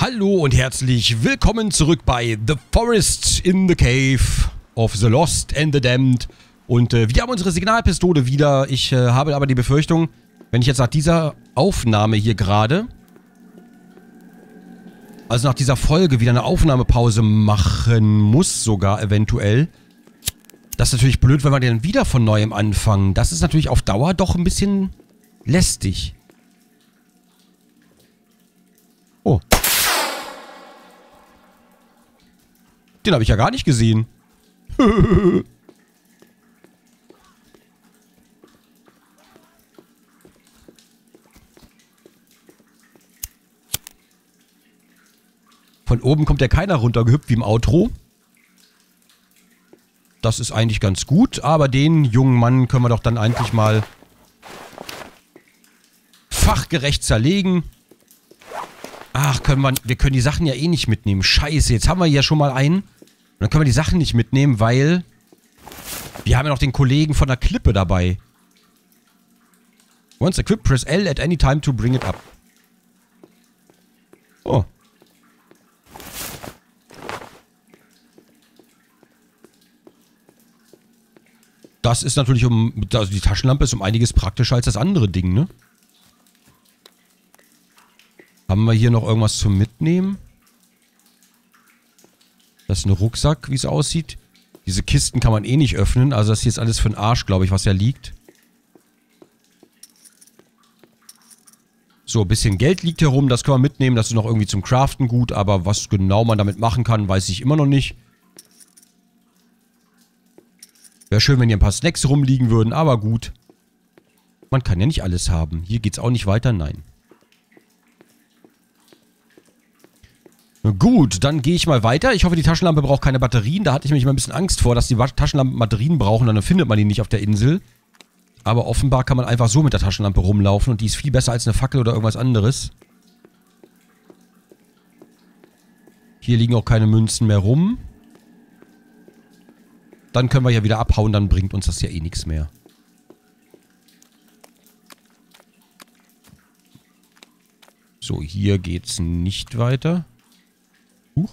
Hallo und herzlich willkommen zurück bei The Forest in the Cave of the Lost and the Damned. Und wir haben unsere Signalpistole wieder. Ich habe aber die Befürchtung, wenn ich jetzt nach dieser Aufnahme hier gerade, also nach dieser Folge wieder eine Aufnahmepause machen muss, sogar eventuell. Das ist natürlich blöd, wenn wir dann wieder von Neuem anfangen. Das ist natürlich auf Dauer doch ein bisschen lästig. Oh. Den habe ich ja gar nicht gesehen. Von oben kommt ja keiner runtergehüpft wie im Outro. Das ist eigentlich ganz gut, aber den jungen Mann können wir doch dann eigentlich mal fachgerecht zerlegen. Ach, wir können die Sachen ja eh nicht mitnehmen. Scheiße, jetzt haben wir hier schon mal einen. Und dann können wir die Sachen nicht mitnehmen, weil wir haben ja noch den Kollegen von der Klippe dabei. Once equipped, press L at any time to bring it up. Oh. Das ist natürlich also die Taschenlampe ist um einiges praktischer als das andere Ding, ne? Haben wir hier noch irgendwas zum Mitnehmen? Das ist ein Rucksack, wie es aussieht. Diese Kisten kann man eh nicht öffnen. Also das hier ist alles für den Arsch, glaube ich, was ja liegt. So, ein bisschen Geld liegt hier rum. Das können wir mitnehmen. Das ist noch irgendwie zum Craften gut. Aber was genau man damit machen kann, weiß ich immer noch nicht. Wäre schön, wenn hier ein paar Snacks rumliegen würden. Aber gut. Man kann ja nicht alles haben. Hier geht es auch nicht weiter. Nein. Gut, dann gehe ich mal weiter. Ich hoffe, die Taschenlampe braucht keine Batterien. Da hatte ich nämlich mal ein bisschen Angst vor, dass die Taschenlampen Batterien brauchen. Dann findet man die nicht auf der Insel. Aber offenbar kann man einfach so mit der Taschenlampe rumlaufen. Und die ist viel besser als eine Fackel oder irgendwas anderes. Hier liegen auch keine Münzen mehr rum. Dann können wir ja wieder abhauen. Dann bringt uns das ja eh nichts mehr. So, hier geht's nicht weiter. Huch.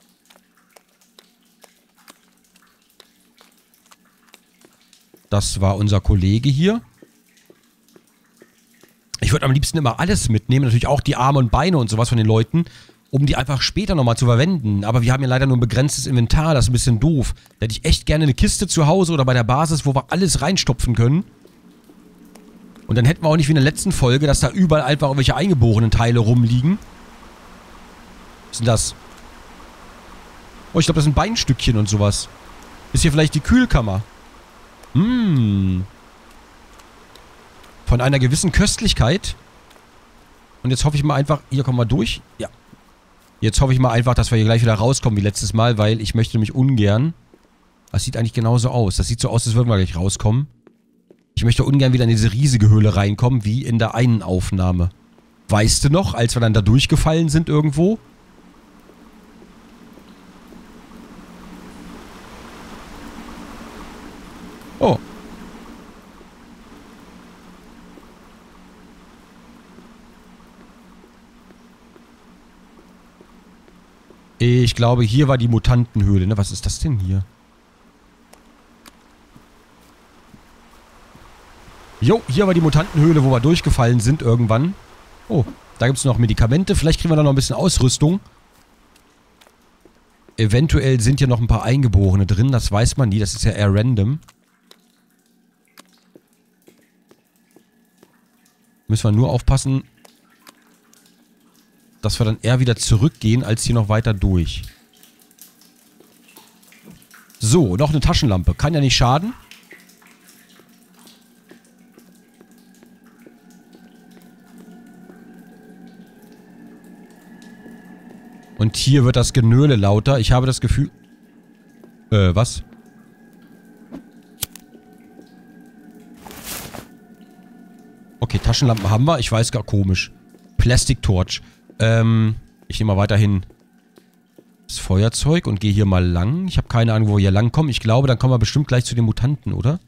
Das war unser Kollege hier. Ich würde am liebsten immer alles mitnehmen. Natürlich auch die Arme und Beine und sowas von den Leuten. Um die einfach später nochmal zu verwenden. Aber wir haben ja leider nur ein begrenztes Inventar. Das ist ein bisschen doof. Da hätte ich echt gerne eine Kiste zu Hause oder bei der Basis, wo wir alles reinstopfen können. Und dann hätten wir auch nicht wie in der letzten Folge, dass da überall einfach irgendwelche eingeborenen Teile rumliegen. Was ist denn das? Oh, ich glaube, das sind Beinstückchen und sowas. Ist hier vielleicht die Kühlkammer? Von einer gewissen Köstlichkeit. Und jetzt hoffe ich mal einfach... Hier kommen wir durch. Ja. Jetzt hoffe ich mal einfach, dass wir hier gleich wieder rauskommen wie letztes Mal, weil ich möchte nämlich ungern... Das sieht eigentlich genauso aus. Das sieht so aus, als würden wir gleich rauskommen. Ich möchte ungern wieder in diese riesige Höhle reinkommen, wie in der einen Aufnahme. Weißt du noch, als wir dann da durchgefallen sind irgendwo? Oh. Ich glaube, hier war die Mutantenhöhle, ne? Was ist das denn hier? Jo, hier war die Mutantenhöhle, wo wir durchgefallen sind irgendwann. Oh, da gibt es noch Medikamente. Vielleicht kriegen wir da noch ein bisschen Ausrüstung. Eventuell sind hier noch ein paar Eingeborene drin. Das weiß man nie. Das ist ja eher random. Müssen wir nur aufpassen, dass wir dann eher wieder zurückgehen, als hier noch weiter durch. So, noch eine Taschenlampe. Kann ja nicht schaden. Und hier wird das Genöle lauter. Ich habe das Gefühl... was? Okay, Taschenlampen haben wir. Ich weiß gar komisch. Plastic Torch. Ich nehme mal weiterhin das Feuerzeug und gehe hier mal lang. Ich habe keine Ahnung, wo wir hier lang kommen. Ich glaube, dann kommen wir bestimmt gleich zu den Mutanten, oder?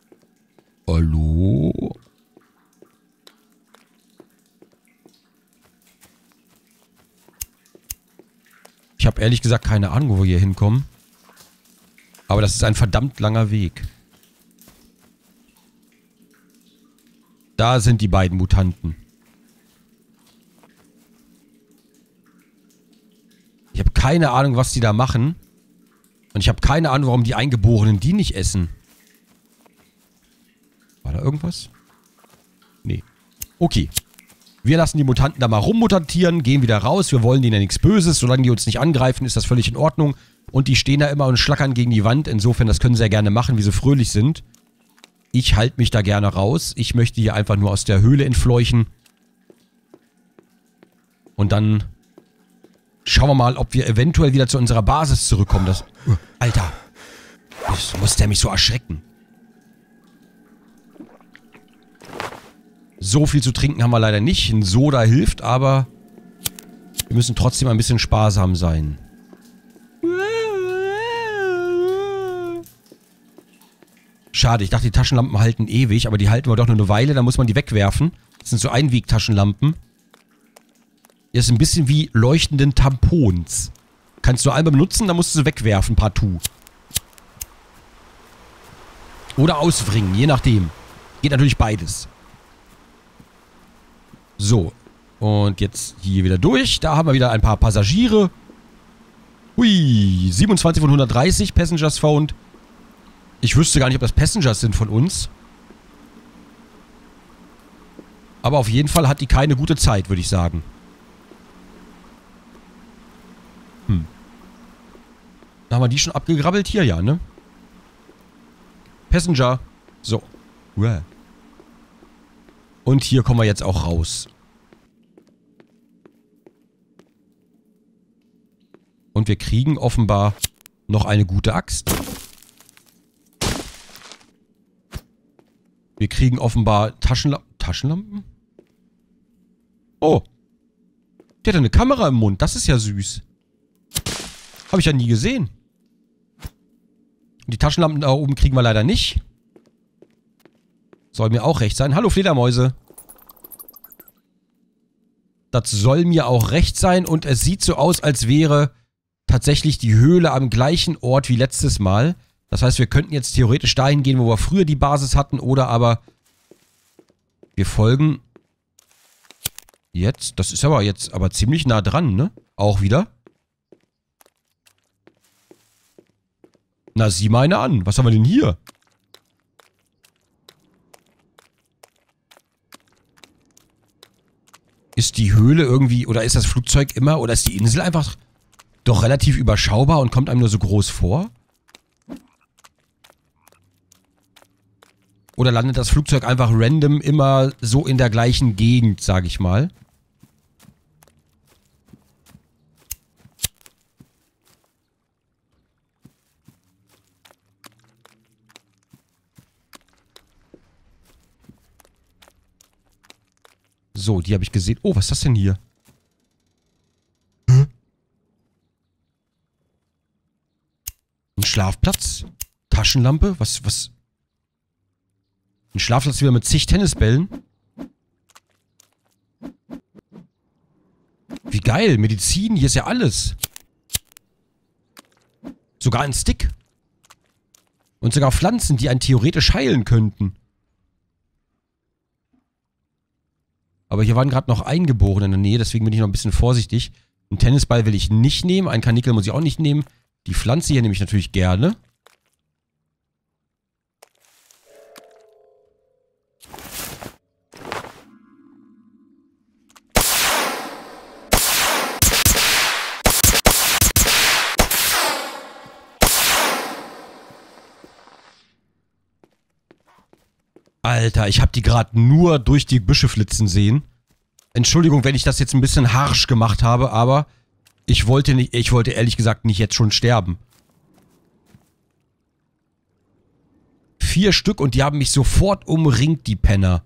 Hallo? Ich habe ehrlich gesagt keine Ahnung, wo wir hier hinkommen. Aber das ist ein verdammt langer Weg. Da sind die beiden Mutanten. Ich habe keine Ahnung, was die da machen. Und ich habe keine Ahnung, warum die Eingeborenen die nicht essen. War da irgendwas? Nee. Okay. Wir lassen die Mutanten da mal rummutantieren, gehen wieder raus. Wir wollen denen ja nichts Böses. Solange die uns nicht angreifen, ist das völlig in Ordnung. Und die stehen da immer und schlackern gegen die Wand. Insofern, das können sie ja gerne machen, wie sie fröhlich sind. Ich halte mich da gerne raus. Ich möchte hier einfach nur aus der Höhle entfleuchen. Und dann schauen wir mal, ob wir eventuell wieder zu unserer Basis zurückkommen. Das, Alter, das muss der mich so erschrecken. So viel zu trinken haben wir leider nicht. Ein Soda hilft, aber wir müssen trotzdem ein bisschen sparsam sein. Schade, ich dachte, die Taschenlampen halten ewig, aber die halten wir doch nur eine Weile, dann muss man die wegwerfen. Das sind so Einwegtaschenlampen. Das ist ein bisschen wie leuchtenden Tampons. Kannst du einmal benutzen, dann musst du sie wegwerfen, partout. Oder ausbringen, je nachdem. Geht natürlich beides. So. Und jetzt hier wieder durch. Da haben wir wieder ein paar Passagiere. Hui. 27 von 130 Passengers found. Ich wüsste gar nicht, ob das Passengers sind von uns. Aber auf jeden Fall hat die keine gute Zeit, würde ich sagen. Haben wir die schon abgegrabbelt? Hier, ja, ne? Passenger. So. Und hier kommen wir jetzt auch raus. Und wir kriegen offenbar noch eine gute Axt. Wir kriegen offenbar Taschenlampen? Oh. Der hat eine Kamera im Mund. Das ist ja süß. Habe ich ja nie gesehen. Und die Taschenlampen da oben kriegen wir leider nicht. Soll mir auch recht sein. Hallo Fledermäuse. Das soll mir auch recht sein. Und es sieht so aus, als wäre tatsächlich die Höhle am gleichen Ort wie letztes Mal. Das heißt, wir könnten jetzt theoretisch dahin gehen, wo wir früher die Basis hatten. Oder aber wir folgen jetzt. Das ist aber jetzt ziemlich nah dran, ne? Auch wieder. Na, sieh mal eine an. Was haben wir denn hier? Ist die Höhle irgendwie, oder ist das Flugzeug immer, oder ist die Insel einfach doch relativ überschaubar und kommt einem nur so groß vor? Oder landet das Flugzeug einfach random immer so in der gleichen Gegend, sag ich mal? So, die habe ich gesehen. Oh, was ist das denn hier? Ein Schlafplatz? Taschenlampe? Was? Ein Schlafplatz wieder mit zig Tennisbällen? Wie geil. Medizin, hier ist ja alles. Sogar ein Stick. Und sogar Pflanzen, die einen theoretisch heilen könnten. Aber hier waren gerade noch Eingeborene in der Nähe, deswegen bin ich noch ein bisschen vorsichtig. Einen Tennisball will ich nicht nehmen, einen Karnickel muss ich auch nicht nehmen. Die Pflanze hier nehme ich natürlich gerne. Alter, ich habe die gerade nur durch die Büsche flitzen sehen. Entschuldigung, wenn ich das jetzt ein bisschen harsch gemacht habe, aber ich wollte ehrlich gesagt nicht jetzt schon sterben. 4 Stück und die haben mich sofort umringt, die Penner.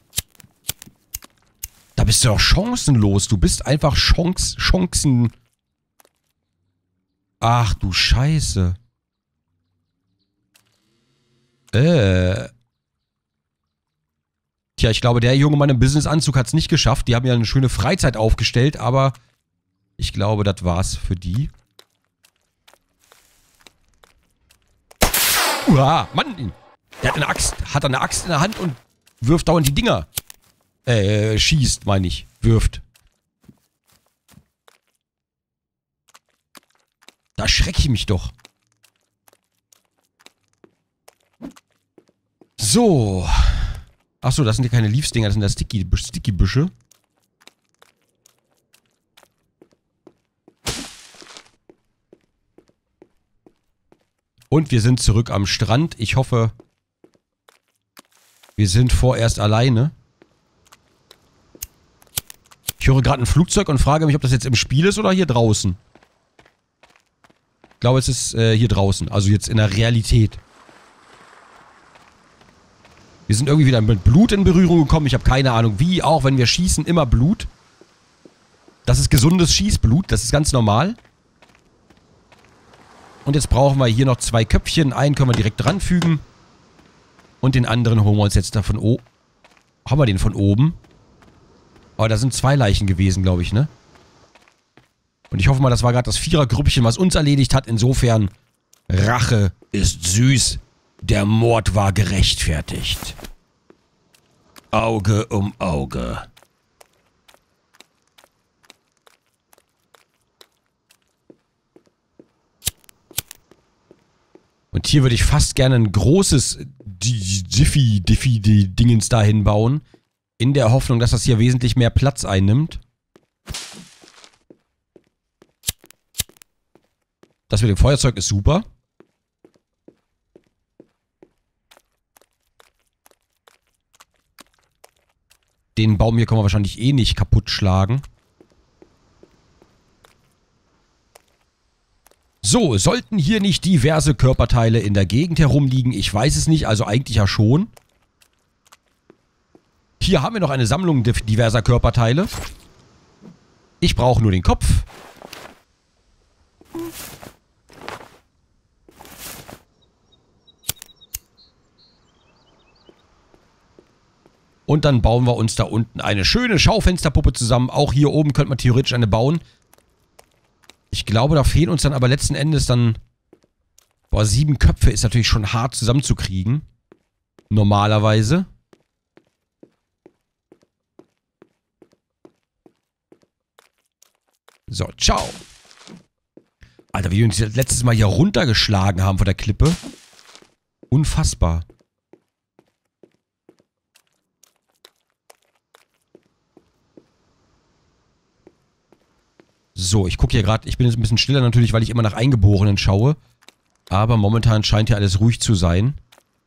Da bist du doch chancenlos. Du bist einfach Chancen. Ach du Scheiße. Tja, ich glaube, der junge Mann im Businessanzug hat es nicht geschafft. Die haben ja eine schöne Freizeit aufgestellt, aber ich glaube, das war's für die. Uah, Mann. Der hat eine Axt in der Hand und wirft dauernd die Dinger. Schießt, meine ich. Wirft. Da schrecke ich mich doch. So. Achso, das sind ja keine Leaves-Dinger, das sind ja Sticky-Büsche. Und wir sind zurück am Strand. Ich hoffe, wir sind vorerst alleine. Ich höre gerade ein Flugzeug und frage mich, ob das jetzt im Spiel ist oder hier draußen. Ich glaube, es ist hier draußen. Also jetzt in der Realität. Wir sind irgendwie wieder mit Blut in Berührung gekommen. Ich habe keine Ahnung wie. Auch wenn wir schießen, immer Blut. Das ist gesundes Schießblut. Das ist ganz normal. Und jetzt brauchen wir hier noch 2 Köpfchen. Einen können wir direkt dranfügen. Und den anderen holen wir uns jetzt da von oben. Haben wir den von oben? Aber da sind 2 Leichen gewesen, glaube ich, ne? Und ich hoffe mal, das war gerade das Vierergrüppchen, was uns erledigt hat. Insofern, Rache ist süß. Der Mord war gerechtfertigt. Auge um Auge. Und hier würde ich fast gerne ein großes Diffie-Dingens da hinbauen. In der Hoffnung, dass das hier wesentlich mehr Platz einnimmt. Das mit dem Feuerzeug ist super. Den Baum hier können wir wahrscheinlich eh nicht kaputt schlagen. So, sollten hier nicht diverse Körperteile in der Gegend herumliegen? Ich weiß es nicht, also eigentlich ja schon. Hier haben wir noch eine Sammlung diverser Körperteile. Ich brauche nur den Kopf. Und dann bauen wir uns da unten eine schöne Schaufensterpuppe zusammen. Auch hier oben könnte man theoretisch eine bauen. Ich glaube, da fehlen uns dann aber letzten Endes dann... Boah, 7 Köpfe ist natürlich schon hart zusammenzukriegen. Normalerweise. So, ciao. Alter, wie wir uns letztes Mal hier runtergeschlagen haben von der Klippe. Unfassbar. So, ich gucke hier gerade, ich bin jetzt ein bisschen stiller natürlich, weil ich immer nach Eingeborenen schaue. Aber momentan scheint hier alles ruhig zu sein.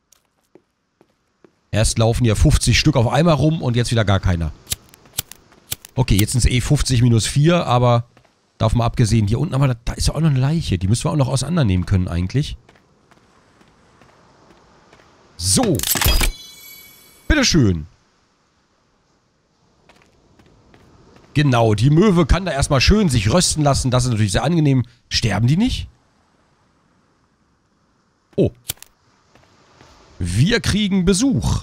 Erst laufen hier 50 Stück auf einmal rum und jetzt wieder gar keiner. Okay, jetzt sind es eh 50 minus 4, aber davon mal abgesehen, hier unten, aber da ist ja auch noch eine Leiche. Die müssen wir auch noch auseinandernehmen können eigentlich. So. Bitteschön. Genau, die Möwe kann da erstmal schön sich rösten lassen. Das ist natürlich sehr angenehm. Sterben die nicht? Oh. Wir kriegen Besuch.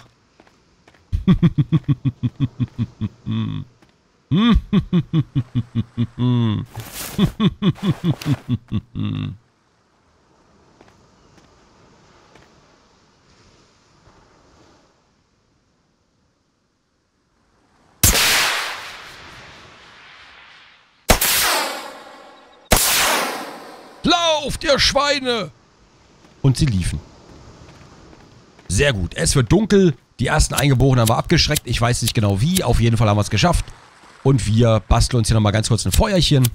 Lauft, ihr Schweine! Und sie liefen. Sehr gut. Es wird dunkel. Die ersten Eingeborenen haben wir abgeschreckt. Ich weiß nicht genau wie. Auf jeden Fall haben wir es geschafft. Und wir basteln uns hier nochmal ganz kurz ein Feuerchen.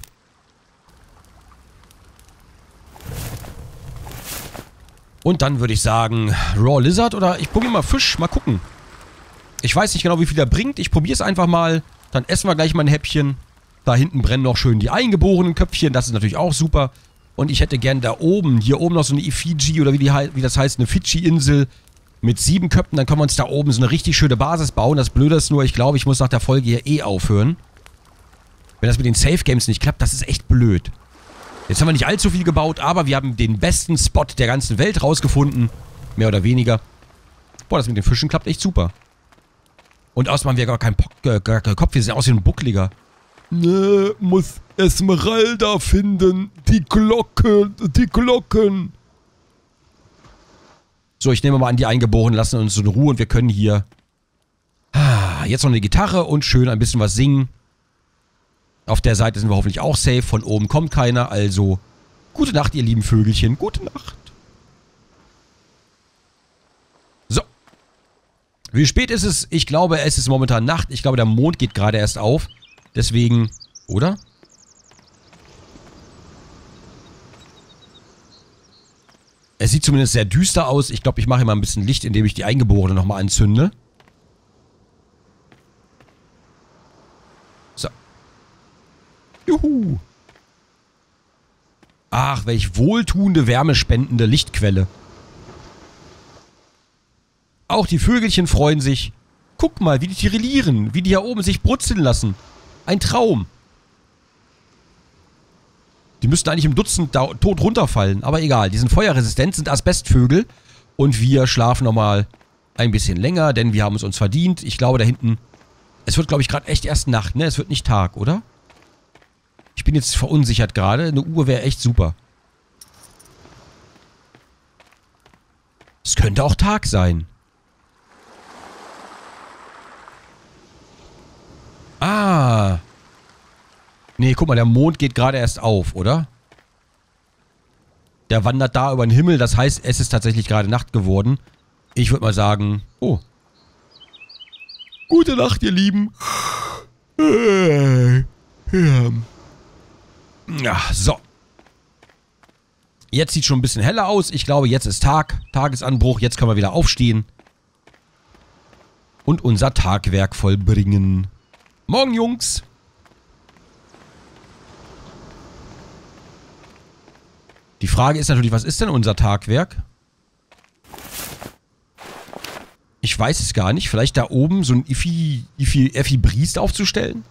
Und dann würde ich sagen, Raw Lizard oder ich probiere mal Fisch. Mal gucken. Ich weiß nicht genau, wie viel er bringt. Ich probiere es einfach mal. Dann essen wir gleich mal ein Häppchen. Da hinten brennen noch schön die eingeborenen Köpfchen. Das ist natürlich auch super. Und ich hätte gern da oben, hier oben noch so eine Fiji oder wie das heißt, eine Fidschi-Insel mit 7 Köpfen. Dann können wir uns da oben so eine richtig schöne Basis bauen. Das Blöde ist nur, ich glaube, ich muss nach der Folge hier eh aufhören. Wenn das mit den Safe Games nicht klappt, das ist echt blöd. Jetzt haben wir nicht allzu viel gebaut, aber wir haben den besten Spot der ganzen Welt rausgefunden. Mehr oder weniger. Boah, das mit den Fischen klappt echt super. Und außerdem haben wir gar keinen Kopf. Wir sehen aus wie ein Buckliger. Ne, muss Esmeralda finden. Die Glocken, die Glocken. So, ich nehme mal an, die Eingeborenen lassen uns in Ruhe und wir können hier jetzt noch eine Gitarre und schön ein bisschen was singen. Auf der Seite sind wir hoffentlich auch safe. Von oben kommt keiner, also gute Nacht, ihr lieben Vögelchen. Gute Nacht. So. Wie spät ist es? Ich glaube, es ist momentan Nacht. Ich glaube, der Mond geht gerade erst auf. Deswegen, oder? Es sieht zumindest sehr düster aus. Ich glaube, ich mache mal ein bisschen Licht, indem ich die Eingeborenen nochmal anzünde. So. Juhu. Ach, welch wohltuende, wärmespendende Lichtquelle. Auch die Vögelchen freuen sich. Guck mal, wie die tirillieren, wie die hier oben sich brutzeln lassen. Ein Traum. Die müssten eigentlich im Dutzend tot runterfallen, aber egal. Die sind feuerresistent, sind Asbestvögel. Und wir schlafen nochmal ein bisschen länger, denn wir haben es uns verdient. Ich glaube, da hinten... Es wird, glaube ich, gerade echt erst Nacht, ne? Es wird nicht Tag, oder? Ich bin jetzt verunsichert gerade. Eine Uhr wäre echt super. Es könnte auch Tag sein. Ah. Nee, guck mal, der Mond geht gerade erst auf, oder? Der wandert da über den Himmel, das heißt, es ist tatsächlich gerade Nacht geworden. Ich würde mal sagen, oh. Gute Nacht, ihr Lieben. Ja, so. Jetzt sieht schon ein bisschen heller aus. Ich glaube, jetzt ist Tag. Tagesanbruch. Jetzt können wir wieder aufstehen. Und unser Tagwerk vollbringen. Morgen, Jungs. Die Frage ist natürlich, was ist denn unser Tagwerk? Ich weiß es gar nicht. Vielleicht da oben so ein Effi Briest aufzustellen?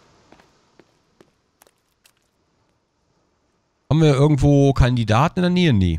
Haben wir irgendwo Kandidaten in der Nähe? Nee.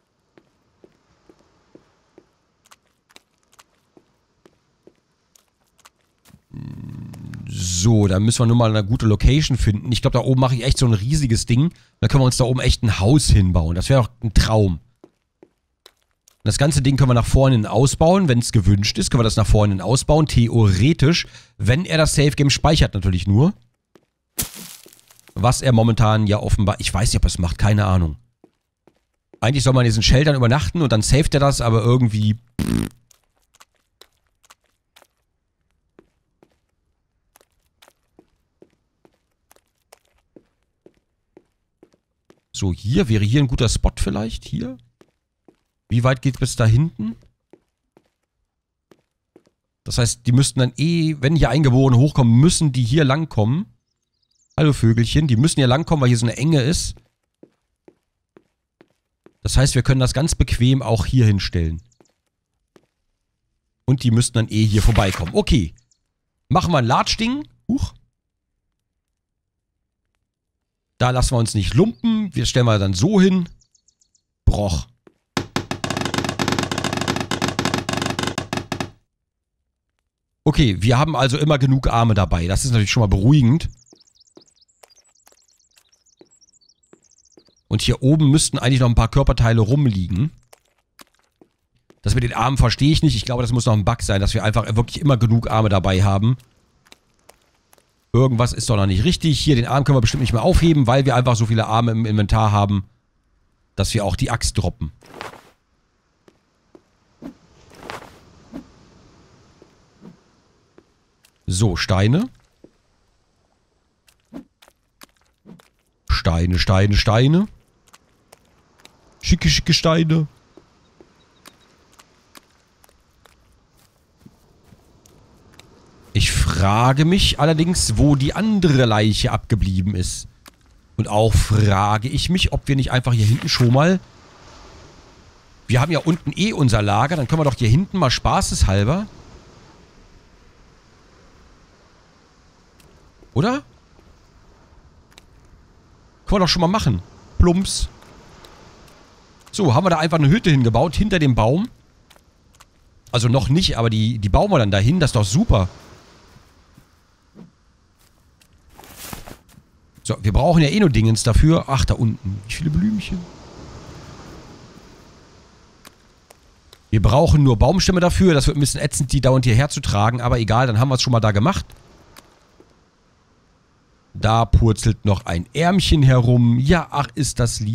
So, da müssen wir nur mal eine gute Location finden. Ich glaube, da oben mache ich echt so ein riesiges Ding. Dann können wir uns da oben echt ein Haus hinbauen. Das wäre doch ein Traum. Das ganze Ding können wir nach vorne ausbauen. Wenn es gewünscht ist, können wir das nach vorne ausbauen. Theoretisch, wenn er das Safe Game speichert natürlich nur. Was er momentan ja offenbar... Ich weiß nicht, ob er es macht. Keine Ahnung. Eigentlich soll man in diesen Sheltern übernachten und dann saved er das, aber irgendwie... So, hier. Wäre hier ein guter Spot vielleicht? Hier? Wie weit geht's bis da hinten? Das heißt, die müssten dann wenn hier Eingeborene hochkommen, müssen die hier langkommen. Hallo Vögelchen, die müssen hier langkommen, weil hier so eine Enge ist. Das heißt, wir können das ganz bequem auch hier hinstellen. Und die müssten dann hier vorbeikommen. Okay. Machen wir ein Latschding. Huch. Da lassen wir uns nicht lumpen. Wir stellen wir dann so hin. Broch. Okay, wir haben also immer genug Arme dabei. Das ist natürlich schon mal beruhigend. Und hier oben müssten eigentlich noch ein paar Körperteile rumliegen. Das mit den Armen verstehe ich nicht. Ich glaube, das muss noch ein Bug sein, dass wir einfach wirklich immer genug Arme dabei haben. Irgendwas ist doch noch nicht richtig. Hier, den Arm können wir bestimmt nicht mehr aufheben, weil wir einfach so viele Arme im Inventar haben, dass wir auch die Axt droppen. So, Steine. Steine, Steine, Steine. Schicke, schicke Steine. Ich frage mich allerdings, wo die andere Leiche abgeblieben ist. Und auch frage ich mich, ob wir nicht einfach hier hinten schon mal... Wir haben ja unten unser Lager, dann können wir doch hier hinten mal spaßeshalber... Oder? Können wir doch schon mal machen. Plumps. So, haben wir da einfach eine Hütte hingebaut, hinter dem Baum. Also noch nicht, aber die bauen wir dann dahin. Das ist doch super. So, wir brauchen ja nur Dingens dafür. Ach, da unten. Wie viele Blümchen. Wir brauchen nur Baumstämme dafür. Das wird ein bisschen ätzend, die dauernd hierher zu tragen. Aber egal, dann haben wir es schon mal da gemacht. Da purzelt noch ein Ärmchen herum. Ja, ach, geh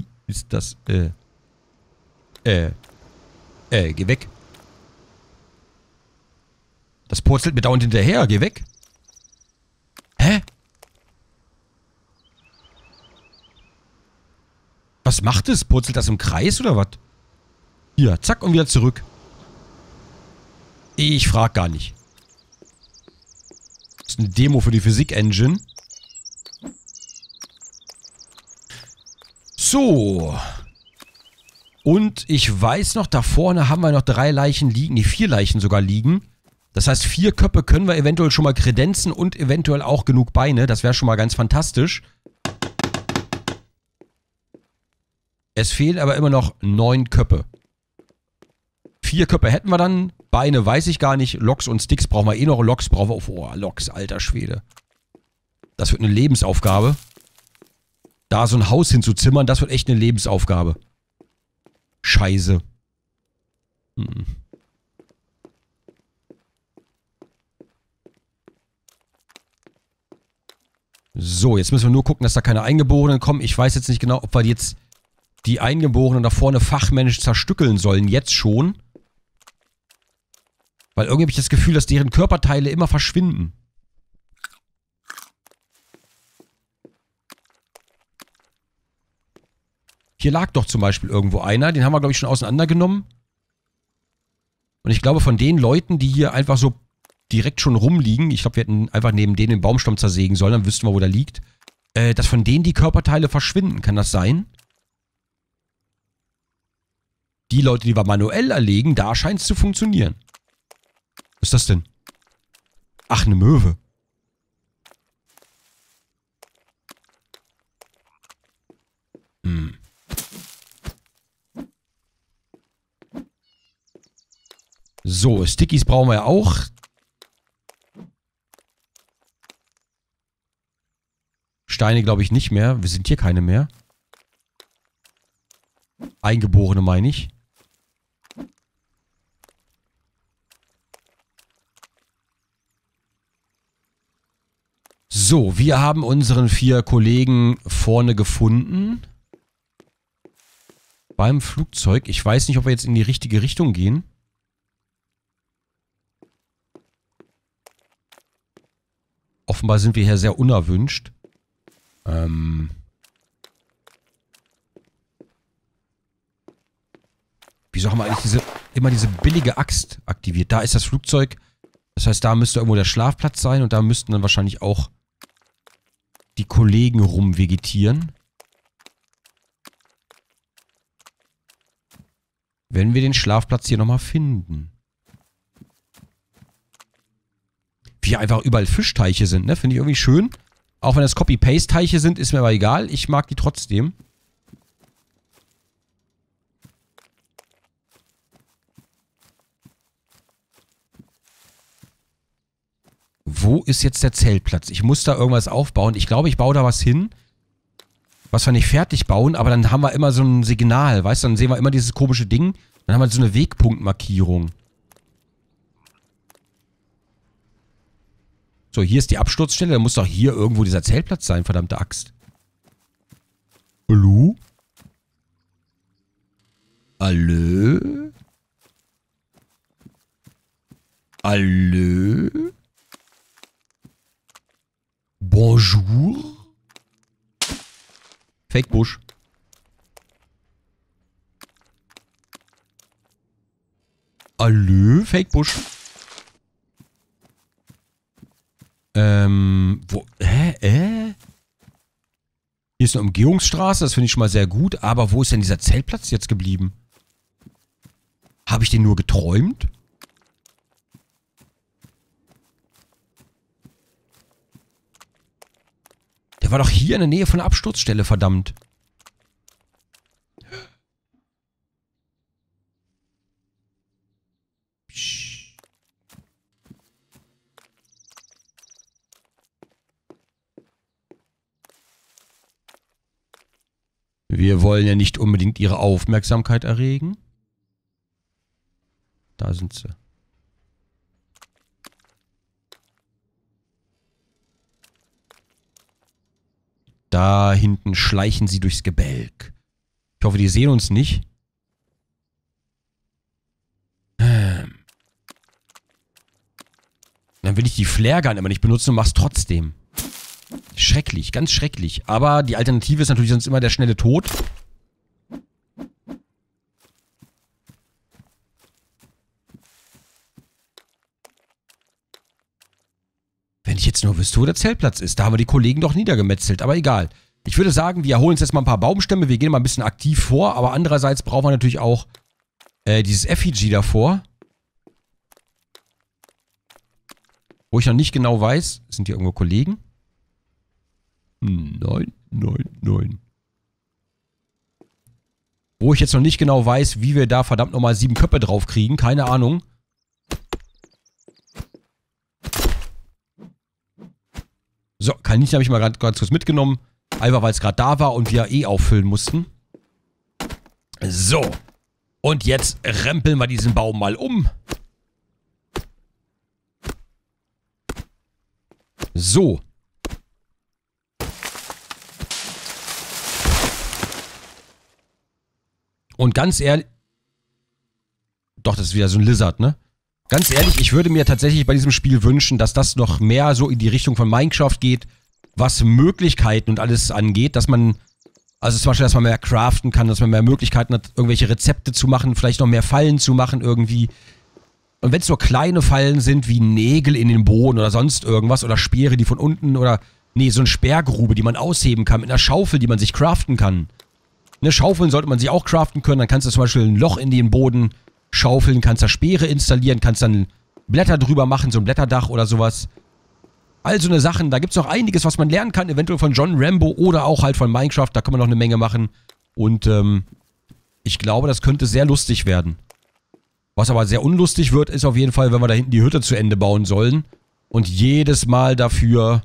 weg. Das purzelt mir dauernd hinterher, geh weg. Hä? Was macht es? Purzelt das im Kreis oder was? Hier, zack und wieder zurück. Ich frag gar nicht. Das ist eine Demo für die Physik-Engine. So. Und ich weiß noch, da vorne haben wir noch 3 Leichen liegen. Nee, 4 Leichen sogar liegen. Das heißt, 4 Köpfe können wir eventuell schon mal kredenzen und eventuell auch genug Beine. Das wäre schon mal ganz fantastisch. Es fehlen aber immer noch 9 Köpfe. 4 Köpfe hätten wir dann. Beine weiß ich gar nicht. Loks und Sticks brauchen wir eh noch. Loks brauchen wir... Oh, Loks, alter Schwede. Das wird eine Lebensaufgabe. Da so ein Haus hinzuzimmern, das wird echt eine Lebensaufgabe. Scheiße. So, jetzt müssen wir nur gucken, dass da keine Eingeborenen kommen. Ich weiß jetzt nicht genau, ob wir jetzt die Eingeborenen da vorne fachmännisch zerstückeln sollen. Jetzt schon. Weil irgendwie habe ich das Gefühl, dass deren Körperteile immer verschwinden. Hier lag doch zum Beispiel irgendwo einer. Den haben wir, glaube ich, schon auseinandergenommen. Und ich glaube, von den Leuten, die hier einfach so direkt schon rumliegen, ich glaube, wir hätten einfach neben denen den Baumstamm zersägen sollen, dann wüssten wir, wo der liegt, dass von denen die Körperteile verschwinden. Kann das sein? Die Leute, die wir manuell erlegen, da scheint es zu funktionieren. Was ist das denn? Ach, eine Möwe. So, Stickies brauchen wir ja auch. Steine glaube ich nicht mehr. Wir sind hier keine mehr. Eingeborene meine ich. So, wir haben unseren 4 Kollegen vorne gefunden. Beim Flugzeug. Ich weiß nicht, ob wir jetzt in die richtige Richtung gehen. Offenbar sind wir hier sehr unerwünscht. Wieso haben wir eigentlich immer diese billige Axt aktiviert? Da ist das Flugzeug. Das heißt, da müsste irgendwo der Schlafplatz sein und da müssten dann wahrscheinlich auch die Kollegen rumvegetieren. Wenn wir den Schlafplatz hier nochmal finden. Wie hier einfach überall Fischteiche sind, ne? Finde ich irgendwie schön. Auch wenn das Copy-Paste-Teiche sind, ist mir aber egal. Ich mag die trotzdem. Wo ist jetzt der Zeltplatz? Ich muss da irgendwas aufbauen. Ich glaube, ich baue da was hin, was wir nicht fertig bauen, aber dann haben wir immer so ein Signal, weißt du? Dann sehen wir immer dieses komische Ding. Dann haben wir so eine Wegpunktmarkierung. So, hier ist die Absturzstelle. Da muss doch hier irgendwo dieser Zeltplatz sein, verdammte Axt. Hallo? Hallo? Hallo? Bonjour? Fake Busch. Hallo? Fake Busch. Hä? Hier ist eine Umgehungsstraße, das finde ich schon mal sehr gut. Aber wo ist denn dieser Zeltplatz jetzt geblieben? Habe ich den nur geträumt? Der war doch hier in der Nähe von der Absturzstelle, verdammt. Wir wollen ja nicht unbedingt ihre Aufmerksamkeit erregen. Da sind sie. Da hinten schleichen sie durchs Gebälk. Ich hoffe, die sehen uns nicht. Dann will ich die Flaregun immer nicht benutzen und mach's trotzdem. Schrecklich, ganz schrecklich. Aber die Alternative ist natürlich sonst immer der schnelle Tod. Wenn ich jetzt nur wüsste, wo der Zeltplatz ist. Da haben wir die Kollegen doch niedergemetzelt. Aber egal. Ich würde sagen, wir holen uns jetzt mal ein paar Baumstämme. Wir gehen mal ein bisschen aktiv vor. Aber andererseits brauchen wir natürlich auch dieses Effigy davor. Wo ich noch nicht genau weiß. Sind hier irgendwo Kollegen? Nein, nein, nein. Wo ich jetzt noch nicht genau weiß, wie wir da verdammt nochmal 7 Köpfe drauf kriegen. Keine Ahnung. So, Kaninchen habe ich mal ganz kurz mitgenommen. Einfach, weil es gerade da war und wir eh auffüllen mussten. So. Und jetzt rempeln wir diesen Baum mal um. So. Und ganz ehrlich... Doch, das ist wieder so ein Lizard, ne? Ganz ehrlich, ich würde mir tatsächlich bei diesem Spiel wünschen, dass das noch mehr so in die Richtung von Minecraft geht, was Möglichkeiten und alles angeht, dass man, also zum Beispiel, dass man mehr craften kann, dass man mehr Möglichkeiten hat, irgendwelche Rezepte zu machen, vielleicht noch mehr Fallen zu machen irgendwie. Und wenn es nur kleine Fallen sind, wie Nägel in den Boden oder sonst irgendwas, oder Speere, die von unten, oder, nee, so eine Sperrgrube, die man ausheben kann, mit einer Schaufel, die man sich craften kann. Eine Schaufeln sollte man sich auch craften können, dann kannst du zum Beispiel ein Loch in den Boden schaufeln, kannst da Speere installieren, kannst dann Blätter drüber machen, so ein Blätterdach oder sowas. All so eine Sachen, da gibt es noch einiges, was man lernen kann, eventuell von John Rambo oder auch halt von Minecraft, da kann man noch eine Menge machen. Und ich glaube, das könnte sehr lustig werden. Was aber sehr unlustig wird, ist auf jeden Fall, wenn wir da hinten die Hütte zu Ende bauen sollen. Und jedes Mal dafür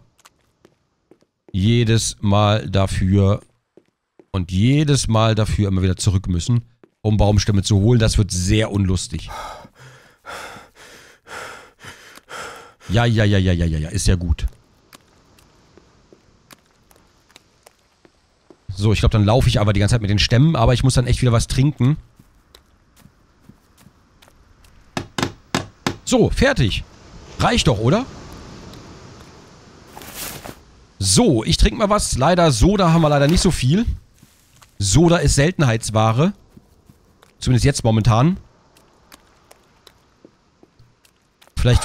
immer wieder zurück müssen, um Baumstämme zu holen. Das wird sehr unlustig. Ja, ist ja gut. So, ich glaube, dann laufe ich aber die ganze Zeit mit den Stämmen, aber ich muss dann echt wieder was trinken. So, fertig. Reicht doch, oder? So, ich trinke mal was. Leider, Soda haben wir leider nicht so viel. Soda ist Seltenheitsware. Zumindest jetzt momentan. Vielleicht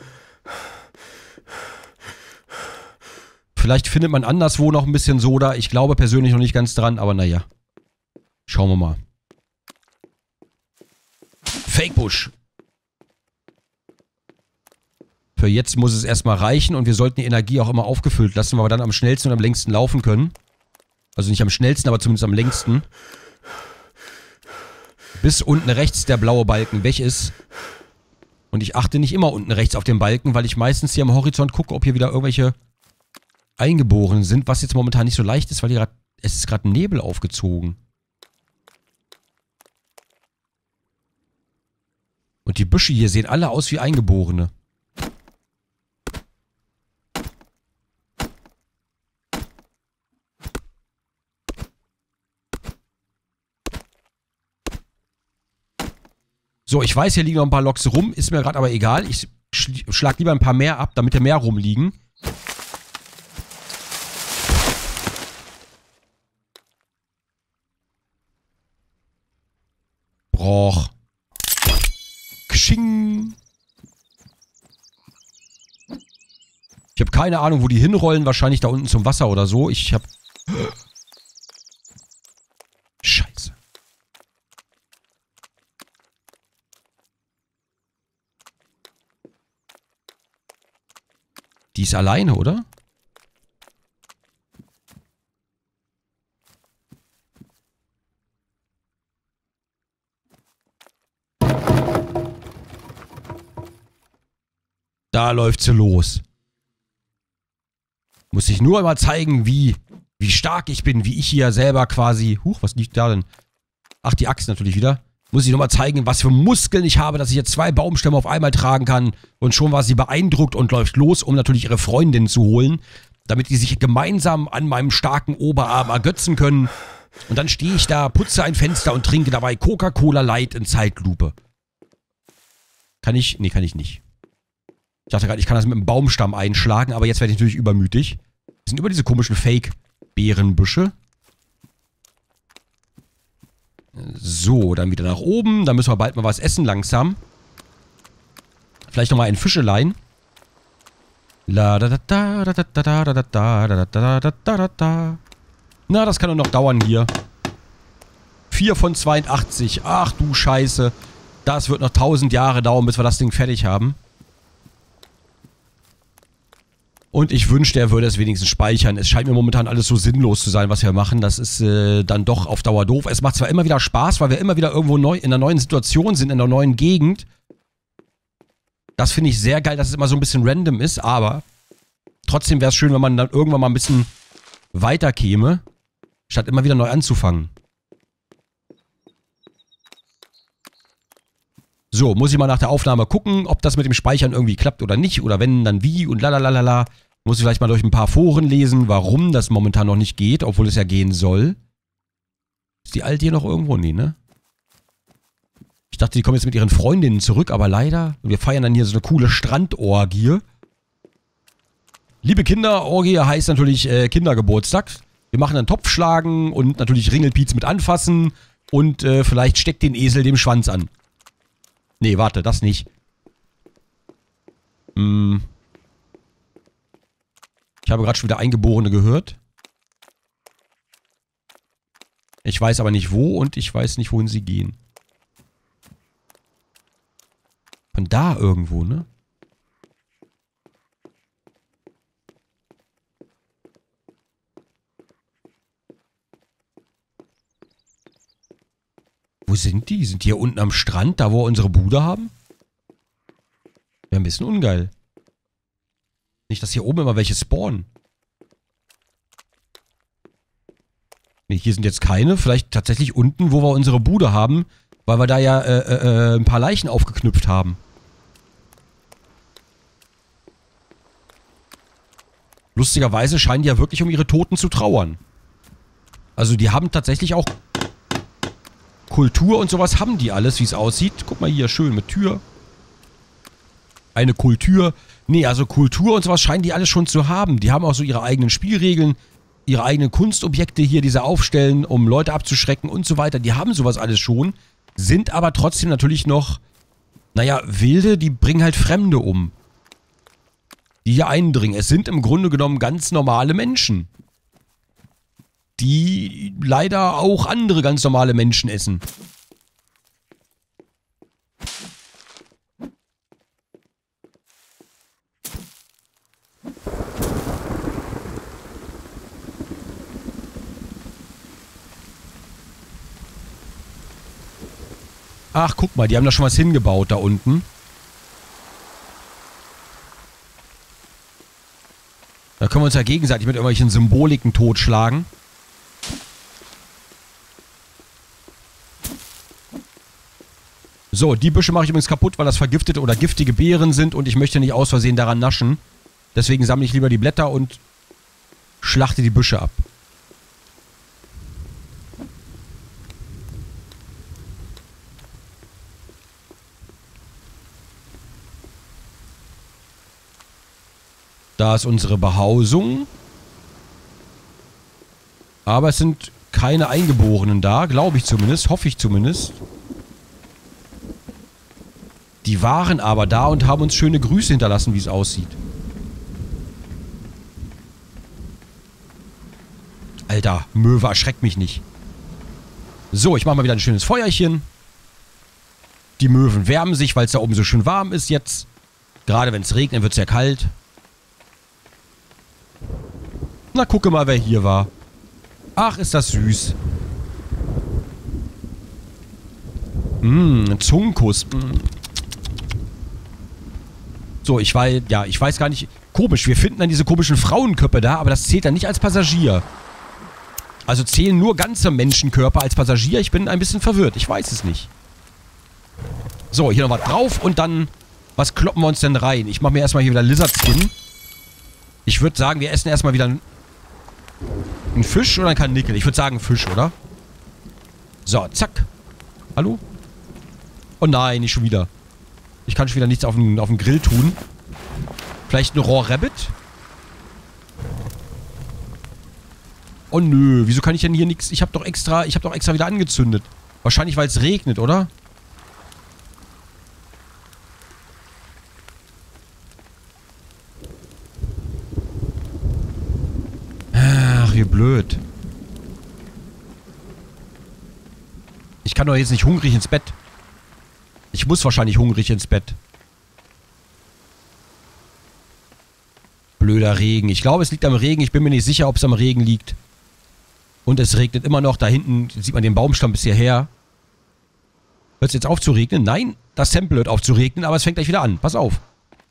findet man anderswo noch ein bisschen Soda. Ich glaube persönlich noch nicht ganz dran, aber naja. Schauen wir mal. Fake Bush. Für jetzt muss es erstmal reichen und wir sollten die Energie auch immer aufgefüllt lassen, weil wir dann am schnellsten und am längsten laufen können. Also nicht am schnellsten, aber zumindest am längsten. Bis unten rechts der blaue Balken weg ist. Und ich achte nicht immer unten rechts auf den Balken, weil ich meistens hier am Horizont gucke, ob hier wieder irgendwelche Eingeborenen sind, was jetzt momentan nicht so leicht ist, weil es ist gerade Nebel aufgezogen. Und die Büsche hier sehen alle aus wie Eingeborene. So, ich weiß, hier liegen noch ein paar Loks rum, ist mir gerade aber egal. Ich schlag lieber ein paar mehr ab, damit hier mehr rumliegen. Broch. Ksching. Ich habe keine Ahnung, wo die hinrollen. Wahrscheinlich da unten zum Wasser oder so. Ich habe... Scheiße. Die ist alleine, oder? Da läuft sie los. Muss ich nur mal zeigen, wie stark ich bin, wie ich hier selber quasi... Huch, was liegt da denn? Ach, die Axt natürlich wieder. Muss ich nochmal zeigen, was für Muskeln ich habe, dass ich jetzt 2 Baumstämme auf einmal tragen kann. Und schon war sie beeindruckt und läuft los, um natürlich ihre Freundin zu holen, damit die sich gemeinsam an meinem starken Oberarm ergötzen können. Und dann stehe ich da, putze ein Fenster und trinke dabei Coca-Cola Light in Zeitlupe. Kann ich? Nee, kann ich nicht. Ich dachte gerade, ich kann das mit einem Baumstamm einschlagen, aber jetzt werde ich natürlich übermütig. Wir sind über diese komischen Fake-Beerenbüsche. So, dann wieder nach oben. Dann müssen wir bald mal was essen langsam. Vielleicht nochmal ein Fischelein. La da da da da da da da da da da da da da. Na, das kann doch noch dauern hier. 4 von 82. Ach du Scheiße. Das wird noch 1000 Jahre dauern, bis wir das Ding fertig haben. Und ich wünschte, er würde es wenigstens speichern. Es scheint mir momentan alles so sinnlos zu sein, was wir machen. Das ist dann doch auf Dauer doof. Es macht zwar immer wieder Spaß, weil wir immer wieder irgendwo neu in einer neuen Situation sind, in einer neuen Gegend. Das finde ich sehr geil, dass es immer so ein bisschen random ist, aber trotzdem wäre es schön, wenn man dann irgendwann mal ein bisschen weiter käme, statt immer wieder neu anzufangen. So, muss ich mal nach der Aufnahme gucken, ob das mit dem Speichern irgendwie klappt oder nicht. Oder wenn, dann wie und lalalala. Muss ich vielleicht mal durch ein paar Foren lesen, warum das momentan noch nicht geht, obwohl es ja gehen soll. Ist die Alte hier noch irgendwo? Nee, ne? Ich dachte, die kommen jetzt mit ihren Freundinnen zurück, aber leider. Wir feiern dann hier so eine coole Strandorgie. Liebe Kinder, Orgie heißt natürlich Kindergeburtstag. Wir machen dann Topfschlagen und natürlich Ringelpiez mit anfassen. Und vielleicht steckt den Esel dem Schwanz an. Nee, warte, das nicht. Ich habe gerade schon wieder Eingeborene gehört. Ich weiß aber nicht wo und ich weiß nicht, wohin sie gehen. Von da irgendwo, ne? Wo sind die? Sind die hier unten am Strand, da wo wir unsere Bude haben? Wäre ein bisschen ungeil. Nicht, dass hier oben immer welche spawnen. Ne, hier sind jetzt keine. Vielleicht tatsächlich unten, wo wir unsere Bude haben, weil wir da ja ein paar Leichen aufgeknüpft haben. Lustigerweise scheinen die ja wirklich um ihre Toten zu trauern. Also die haben tatsächlich auch Kultur und sowas haben die alles, wie es aussieht. Guck mal hier, schön mit Tür. Eine Kultur. Nee, also Kultur und sowas scheinen die alles schon zu haben. Die haben auch so ihre eigenen Spielregeln, ihre eigenen Kunstobjekte hier, die sie aufstellen, um Leute abzuschrecken und so weiter. Die haben sowas alles schon, sind aber trotzdem natürlich noch, naja, Wilde, die bringen halt Fremde um. Die hier eindringen. Es sind im Grunde genommen ganz normale Menschen. Die leider auch andere ganz normale Menschen essen. Ach, guck mal, die haben da schon was hingebaut da unten. Da können wir uns ja gegenseitig mit irgendwelchen Symboliken totschlagen. So, die Büsche mache ich übrigens kaputt, weil das vergiftete oder giftige Beeren sind und ich möchte nicht aus Versehen daran naschen. Deswegen sammle ich lieber die Blätter und schlachte die Büsche ab. Da ist unsere Behausung. Aber es sind keine Eingeborenen da, glaube ich zumindest, hoffe ich zumindest. Die waren aber da und haben uns schöne Grüße hinterlassen, wie es aussieht. Alter, Möwe, erschreckt mich nicht. So, ich mache mal wieder ein schönes Feuerchen. Die Möwen wärmen sich, weil es da oben so schön warm ist jetzt. Gerade wenn es regnet, wird es ja kalt. Na, gucke mal, wer hier war. Ach, ist das süß. Ein Zungenkuss. So, ich weiß gar nicht. Komisch, wir finden dann diese komischen Frauenköpfe da, aber das zählt dann nicht als Passagier. Also zählen nur ganze Menschenkörper als Passagier. Ich bin ein bisschen verwirrt. Ich weiß es nicht. So, hier noch was drauf und dann... Was kloppen wir uns denn rein? Ich mache mir erstmal hier wieder Lizard Skin. Ich würde sagen, wir essen erstmal wieder einen Fisch oder einen Karnickel. Ich würde sagen Fisch, oder? So, zack. Hallo? Oh nein, nicht schon wieder. Ich kann schon wieder nichts auf den Grill tun. Vielleicht ein Raw Rabbit? Oh nö, wieso kann ich denn hier nichts... Ich habe doch extra wieder angezündet. Wahrscheinlich, weil es regnet, oder? Ach, wie blöd. Ich kann doch jetzt nicht hungrig ins Bett. Ich muss wahrscheinlich hungrig ins Bett. Blöder Regen. Ich glaube, es liegt am Regen. Ich bin mir nicht sicher, ob es am Regen liegt. Und es regnet immer noch. Da hinten sieht man den Baumstamm bis hierher. Hört es jetzt auf zu regnen? Nein, das Tempel hört auf zu regnen, aber es fängt gleich wieder an. Pass auf.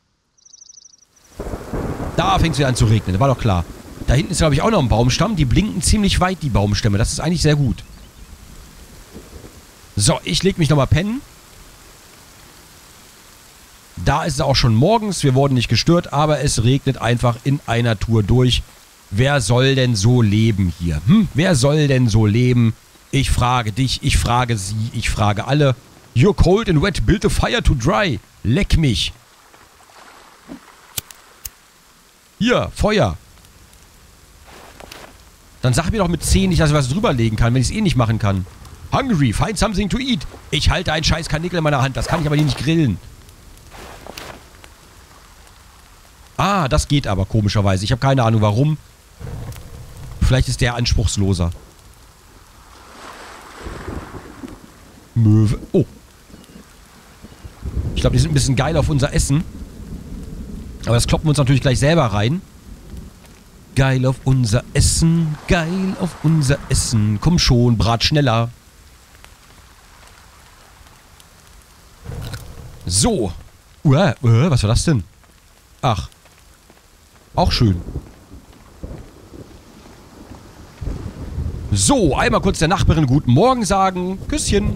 Da fängt es wieder an zu regnen. Das war doch klar. Da hinten ist, glaube ich, auch noch ein Baumstamm. Die blinken ziemlich weit, die Baumstämme. Das ist eigentlich sehr gut. So, ich lege mich nochmal pennen. Da ist es auch schon morgens. Wir wurden nicht gestört, aber es regnet einfach in einer Tour durch. Wer soll denn so leben hier? Wer soll denn so leben? Ich frage dich, ich frage sie, ich frage alle. You're cold and wet, build a fire to dry. Leck mich. Hier, Feuer. Dann sag mir doch mit 10 nicht, dass ich was drüberlegen kann, wenn ich es eh nicht machen kann. Hungry, find something to eat. Ich halte einen scheiß Karnickel in meiner Hand, das kann ich aber hier nicht grillen. Ah, das geht aber komischerweise. Ich habe keine Ahnung warum. Vielleicht ist der anspruchsloser. Möwe. Oh. Ich glaube, die sind ein bisschen geil auf unser Essen. Aber das kloppen wir uns natürlich gleich selber rein. Geil auf unser Essen. Geil auf unser Essen. Komm schon, brat schneller. So. Was war das denn? Ach. Auch schön. So, einmal kurz der Nachbarin guten Morgen sagen. Küsschen.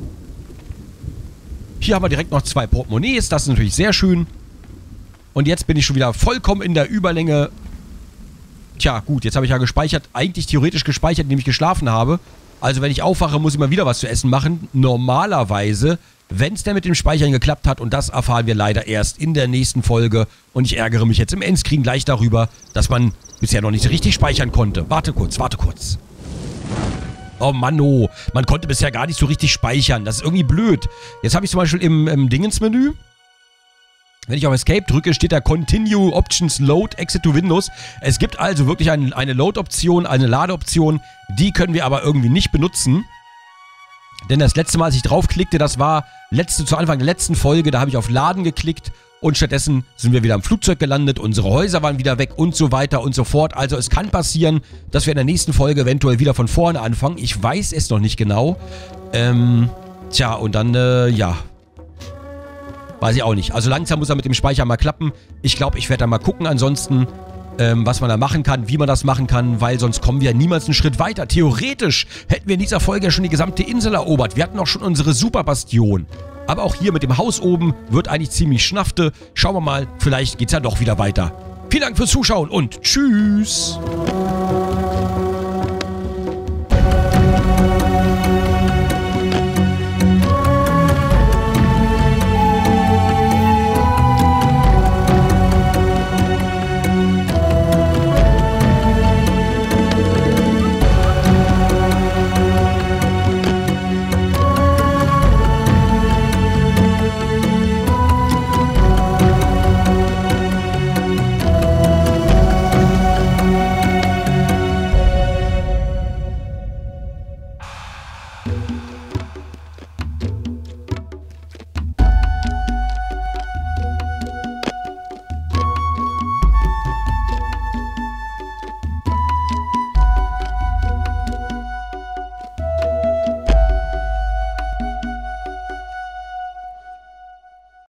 Hier haben wir direkt noch 2 Portemonnaies. Das ist natürlich sehr schön. Und jetzt bin ich schon wieder vollkommen in der Überlänge. Tja, gut, jetzt habe ich ja gespeichert. Eigentlich theoretisch gespeichert, indem ich geschlafen habe. Also wenn ich aufwache, muss ich mal wieder was zu essen machen. Normalerweise, wenn es denn mit dem Speichern geklappt hat. Und das erfahren wir leider erst in der nächsten Folge. Und ich ärgere mich jetzt im Endscreen gleich darüber, dass man bisher noch nicht richtig speichern konnte. Warte kurz, warte kurz. Oh Mann, oh. Man konnte bisher gar nicht so richtig speichern. Das ist irgendwie blöd. Jetzt habe ich zum Beispiel im Dingensmenü. Wenn ich auf Escape drücke, steht da Continue Options Load Exit to Windows. Es gibt also wirklich eine Load-Option, eine Ladeoption. Die können wir aber irgendwie nicht benutzen. Denn das letzte Mal, als ich draufklickte, das war zu Anfang der letzten Folge. Da habe ich auf Laden geklickt. Und stattdessen sind wir wieder im Flugzeug gelandet. Unsere Häuser waren wieder weg und so weiter und so fort. Also es kann passieren, dass wir in der nächsten Folge eventuell wieder von vorne anfangen. Ich weiß es noch nicht genau. Tja, und dann, ja. Weiß ich auch nicht. Also langsam muss er mit dem Speicher mal klappen. Ich glaube, ich werde da mal gucken. Ansonsten, was man da machen kann, wie man das machen kann. Weil sonst kommen wir niemals einen Schritt weiter. Theoretisch hätten wir in dieser Folge ja schon die gesamte Insel erobert. Wir hatten auch schon unsere Superbastion. Aber auch hier mit dem Haus oben wird eigentlich ziemlich schnafte. Schauen wir mal, vielleicht geht's ja doch wieder weiter. Vielen Dank fürs Zuschauen und tschüss.